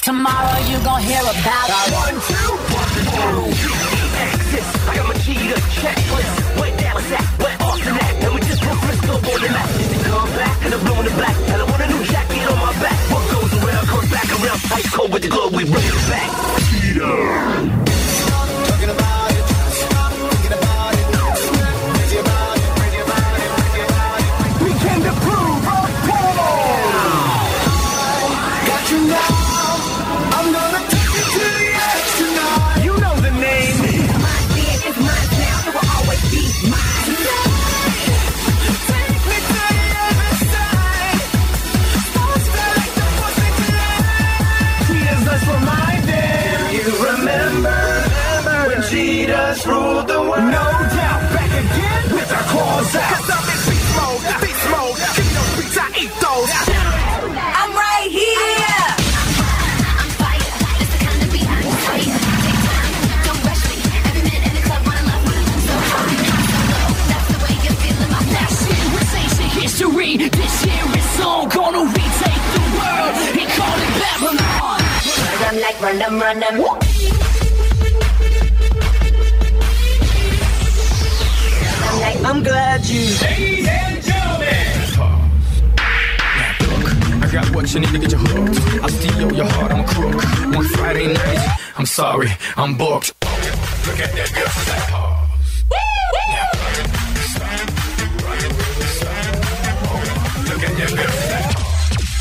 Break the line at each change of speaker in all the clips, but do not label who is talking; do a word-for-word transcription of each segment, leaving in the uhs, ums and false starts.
tomorrow you gon' hear about it.
One, two, one, two, access. I got my cheetah checklist. Where Dallas at? Where Austin at? And we just put Frisco on the map. They come back and I'm blue and the black. And I want a new jacket on my back. What goes around comes back around. Ice cold with the glow, we bring it back. Cheetah. Talking about it. Thinking about it. Crazy about it. Crazy about it. Crazy about it. We came to prove our power. Got you now. I'm gonna take you to the edge tonight. You know the name. Mine then is mine now. It will always be mine. Take me to the other side. Don't stay like the pussy tonight. Cheetahs us reminded. You remember when cheetahs ruled the world? No doubt. Back again with our claws out. Cause I'm in beast mode, beast mode. Give me those beats, I eat those.
I'm right here.
History, this year is all gonna retake the world and call it Babylon.
I'm like run them, run them. I'm like, I'm glad you.
Ladies and gentlemen.
Now look, I got what you need to get you hooked. I'll steal your heart, I'm a crook. One Friday night, I'm sorry, I'm booked. Look at that girl, she's like pause. Look at that girl, she's like pause.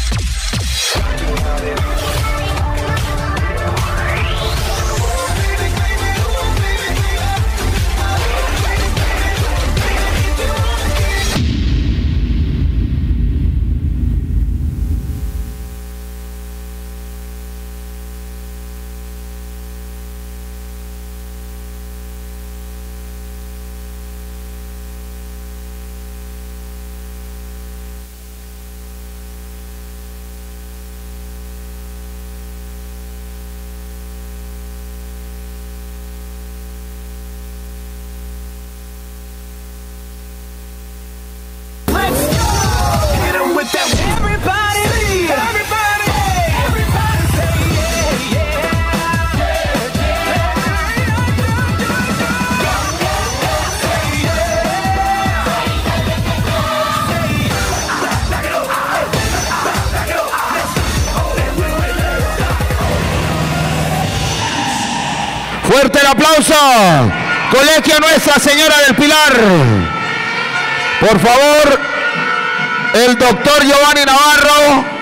Fuerte el aplauso. Colegio Nuestra Señora del Pilar. Por favor, el doctor Giovanni Navarro.